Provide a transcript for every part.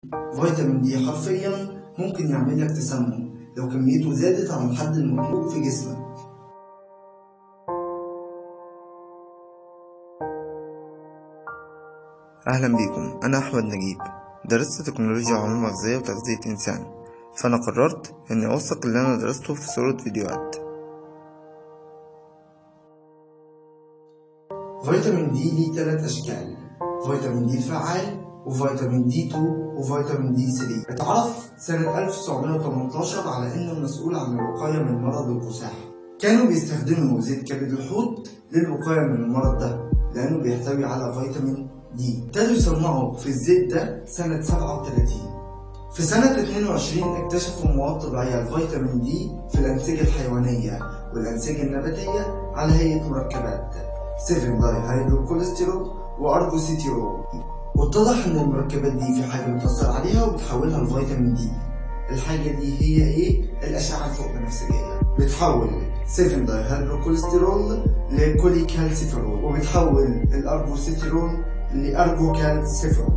فيتامين دي حرفيا ممكن يعمل لك تسمم لو كميته زادت عن الحد المطلوب في جسمك. أهلا بيكم، أنا أحمد نجيب، درست تكنولوجيا علوم مغذية وتغذية إنسان، فأنا قررت إني أوثق اللي أنا درسته في صورة فيديوهات. فيتامين دي ليه 3 أشكال: فيتامين دي الفعال، وفيتامين دي 2، وفيتامين دي 3. اتعرف سنة 1918 على إنه مسؤول عن الوقاية من مرض الكساح. كانوا بيستخدموا زيت كبد الحوت للوقاية من المرض ده لأنه بيحتوي على فيتامين دي. ابتدوا يصنعوا في الزيت ده سنة 37. في سنة 22 اكتشفوا مواد طبيعية الفيتامين دي في الأنسجة الحيوانية والأنسجة النباتية على هيئة مركبات 7 داي هيدروكوليسترول وأرجوسيتيرول، واتضح إن المركبات دي في حاجة بتأثر عليها وبتحولها لفيتامين دي. الحاجة دي هي إيه؟ الأشعة الفوق بنفسجية. بتحول 7 داي هيدروكوليسترول لكوليكالسيفيرول، وبتحول الأرجوسيتيرول لأرجوكالسيفيرول.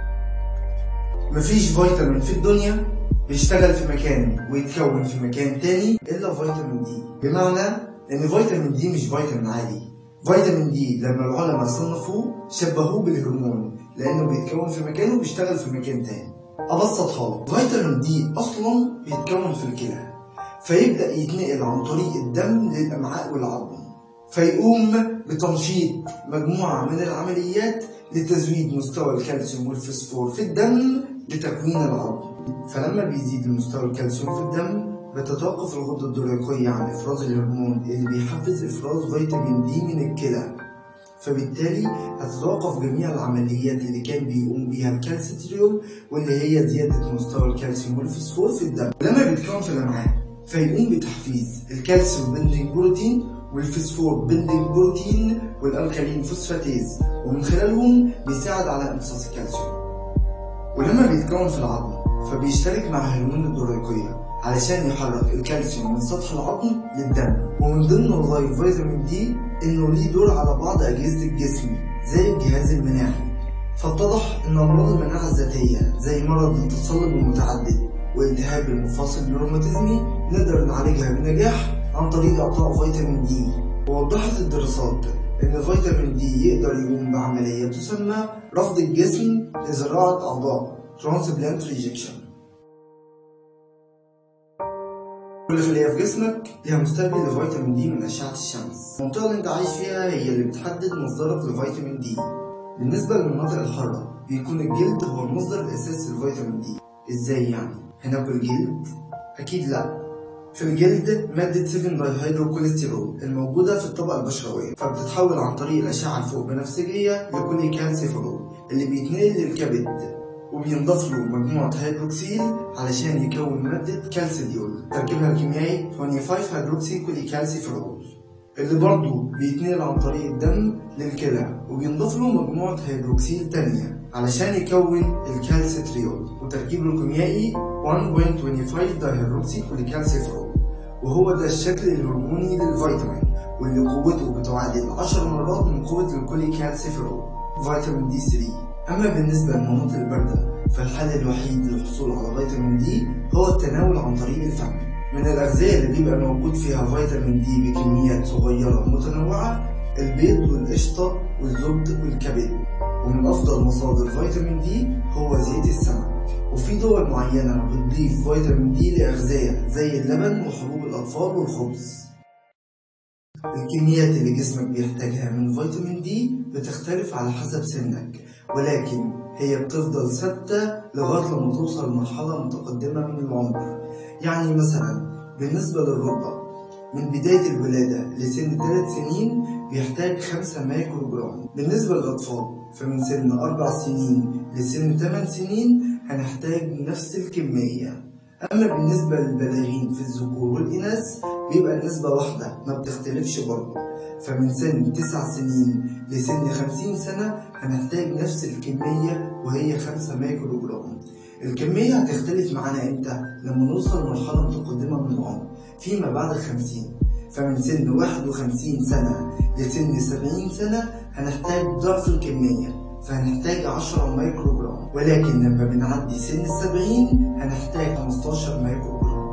مفيش فيتامين في الدنيا بيشتغل في مكان ويتكون في مكان تاني إلا فيتامين دي، بمعنى إن فيتامين دي مش فيتامين عادي. فيتامين دي لما العلماء صنفوه شبهوه بالهرمون لأنه بيتكون في مكان وبيشتغل في مكان تاني. أبسطها لك، فيتامين دي أصلا بيتكون في الكلى، فيبدأ يتنقل عن طريق الدم للأمعاء والعظم، فيقوم بتنشيط مجموعة من العمليات لتزويد مستوى الكالسيوم والفسفور في الدم لتكوين العظم. فلما بيزيد المستوى الكالسيوم في الدم بتتوقف الغدة الدرقية عن إفراز الهرمون اللي بيحفز إفراز فيتامين دي من الكلى، فبالتالي هتتوقف جميع العمليات اللي كان بيقوم بيها الكالسيتريول واللي هي زيادة مستوى الكالسيوم والفسفور في الدم. لما بيتكون في الأمعاء فيقوم بتحفيز الكالسيوم بندنج بروتين والفسفور بندنج بروتين والألكالين فوسفاتيز، ومن خلالهم بيساعد على امتصاص الكالسيوم. ولما بيتكون في العظم فبيشترك مع هرمون الدرقية علشان يحرك الكالسيوم من سطح العظم للدم. ومن ضمن وظائف فيتامين دي انه ليه دور على بعض اجهزة الجسم زي الجهاز المناعي، فاتضح ان امراض المناعة الذاتية زي مرض التصلب المتعدد والتهاب المفاصل الروماتيزمي نقدر نعالجها بنجاح عن طريق اعطاء فيتامين دي. ووضحت الدراسات ان فيتامين دي يقدر يقوم بعملية تسمى رفض الجسم لزراعة اعضاء ترانسبلانت ريجكشن. كل خلية في جسمك ليها مستقبل لفيتامين دي من أشعة الشمس. المنطقة اللي أنت عايش فيها هي اللي بتحدد مصدرك لفيتامين دي. بالنسبة للمناطق الحارة بيكون الجلد هو المصدر الأساسي لفيتامين دي. إزاي يعني؟ هناكل جلد؟ أكيد لأ. في الجلد مادة 7 داي هيدروكوليسترول الموجودة في الطبقة البشرية، فبتتحول عن طريق الأشعة الفوق بنفسجية لكوليكالسيفيرول اللي بيتنقل للكبد وبينضاف له مجموعة هيدروكسيل علشان يكون مادة كالسيديول تركيبها الكيميائي 25 هيدروكسي كوليكالسيفيرول، اللي برضه بيتنقل عن طريق الدم للكلى وبينضاف له مجموعة هيدروكسيل تانية علشان يكون الكالسيتريول وتركيبه الكيميائي 1.25 دايهيدروكسي كوليكالسيفيرول. وهو ده الشكل الهرموني للفيتامين واللي قوته بتعادل 10 مرات من قوة الكوليكالسيفيرول فيتامين دي 3. أما بالنسبة للمناطق الباردة فالحل الوحيد للحصول على فيتامين دي هو التناول عن طريق الفم. من الأغذية اللي بيبقى موجود فيها فيتامين دي بكميات صغيرة متنوعة البيض والقشطة والزبد والكبد. ومن أفضل مصادر فيتامين دي هو زيت السمك. وفي دول معينة بتضيف فيتامين دي لأغذية زي اللبن وحبوب الأطفال والخبز. الكميات اللي جسمك بيحتاجها من فيتامين دي بتختلف على حسب سنك، ولكن هي بتفضل ثابتة لغاية لما توصل لمرحلة متقدمة من العمر. يعني مثلا بالنسبة للرضع من بداية الولادة لسن 3 سنين بيحتاج 5 مايكرو جرام. بالنسبة للأطفال فمن سن 4 سنين لسن 8 سنين هنحتاج نفس الكمية. أما بالنسبة للبالغين في الذكور والإناث بيبقى النسبة واحدة ما بتختلفش برضه، فمن سن 9 سنين لسن 50 سنة هنحتاج نفس الكمية وهي 5 مايكرو جرام. الكمية هتختلف معانا امتى؟ لما نوصل لمرحلة متقدمة من العمر فيما بعد 50، فمن سن 51 سنة لسن 70 سنة هنحتاج ضعف الكمية فهنحتاج 10 مايكرو جرام، ولكن لما بنعدي سن 70 هنحتاج 15 مايكرو جرام.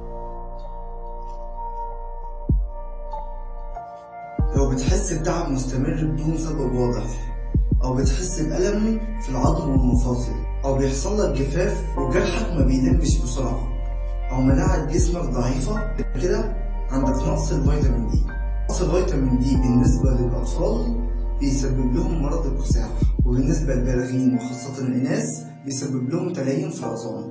لو بتحس بتعب مستمر بدون سبب واضح، أو بتحس بألم في العظم والمفاصل، أو بيحصل لك جفاف وجرحك ما بيلمش بسرعة، أو مناعة جسمك ضعيفة، كده عندك نقص الفيتامين دي. نقص الفيتامين دي بالنسبة للأطفال بيسبب لهم مرض الكساح، وبالنسبة للبالغين وخاصة الإناث بيسبب لهم تليين في العظام.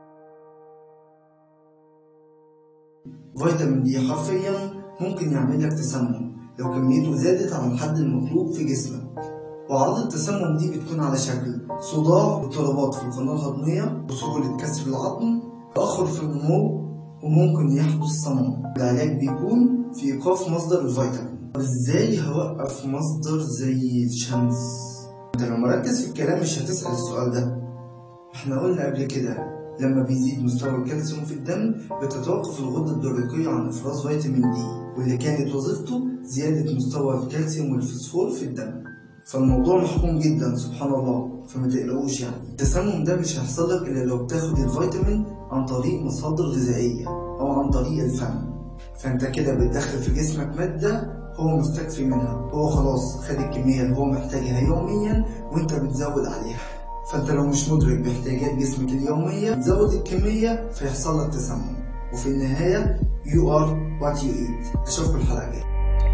فيتامين دي حرفيا ممكن يعمل لك تسمم لو كميته زادت عن الحد المطلوب في جسمك، وأعراض التسمم دي بتكون على شكل صداع واضطرابات في القناة الهضمية وسهولة كسر العظم، تأخر في النمو، وممكن يحدث صمم. العلاج بيكون في إيقاف مصدر الفيتامين. طب إزاي هوقف مصدر زي الشمس؟ أنت لو مركز في الكلام مش هتسأل السؤال ده. إحنا قلنا قبل كده لما بيزيد مستوى الكالسيوم في الدم بتتوقف الغدة الدرقية عن إفراز فيتامين دي، واللي كانت وظيفته زيادة مستوى الكالسيوم والفوسفور في الدم. فالموضوع محكوم جدا سبحان الله، فما تقلقوش. يعني التسمم ده مش هيحصل لك إلا لو بتاخد الفيتامين عن طريق مصادر غذائية أو عن طريق الفم. فأنت كده بتدخل في جسمك مادة هو مستكفي منها، هو خلاص خد الكمية اللي هو محتاجها يوميا وأنت بتزود عليها. فأنت لو مش مدرك باحتياجات جسمك اليومية تزود الكمية فيحصل لك تسمم، وفي النهاية you are what you eat. أشوفكم الحلقة الجاية.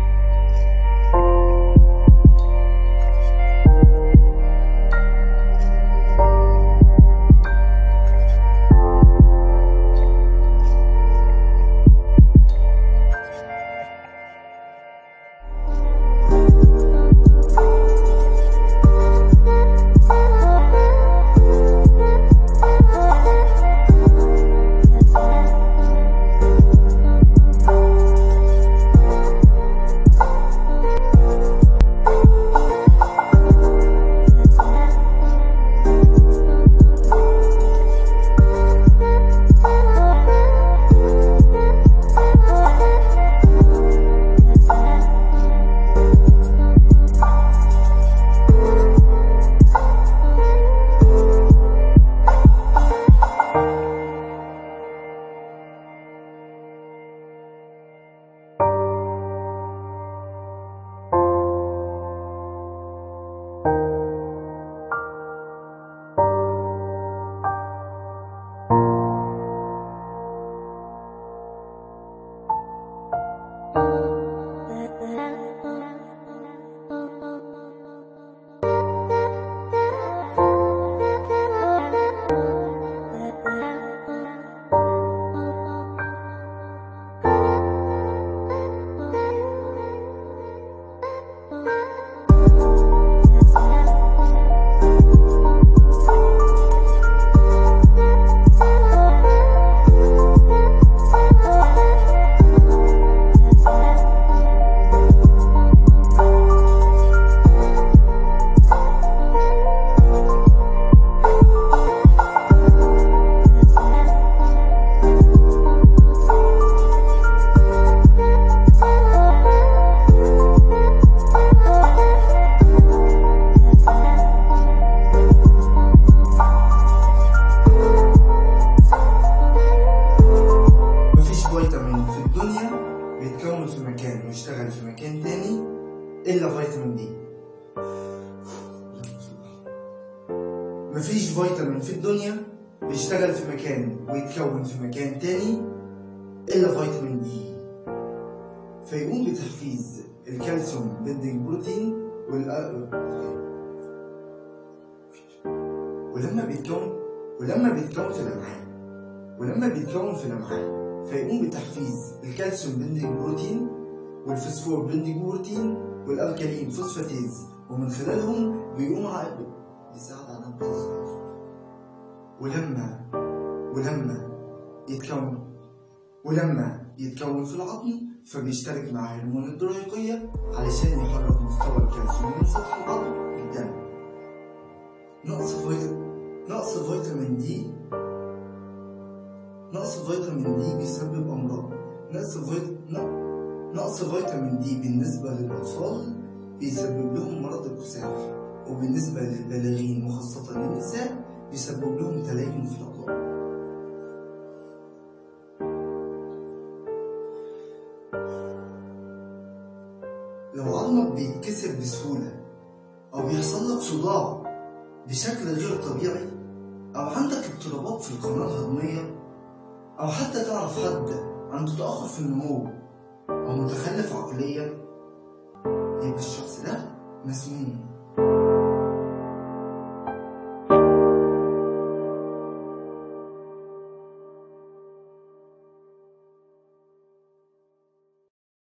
بيتكون في مكان ويشتغل في مكان تاني إلا فيتامين دي. مفيش فيتامين في الدنيا بيشتغل في مكان ويتكون في مكان تاني إلا فيتامين دي، فيقوم بتحفيز الكالسيوم ضد البروتين ولما بيتكون في الأمعاء فيقوم بتحفيز الكالسيوم بندنج بروتين والفوسفور بندنج بروتين والألكالين فوسفاتيز، ومن خلالهم بيقوم يساعد على النقص. ولما يتكون في العظم فبيشترك مع هرمون الدرقية علشان يحرك مستوى الكالسيوم من سطح العظم للدم. نقص فيتامين دي بيسبب أمراض. نقص فيتامين دي بالنسبة للأطفال بيسبب لهم مرض الكساح، وبالنسبة للبالغين وخاصة النساء بيسبب لهم تليف في العظام. لو عظمك بيتكسر بسهولة أو بيحصل لك صداع بشكل غير طبيعي، أو عندك اضطرابات في القناة الهضمية، أو حتى تعرف حد عنده تأخر في النمو أو متخلف عقليا، يبقى الشخص ده مسموم.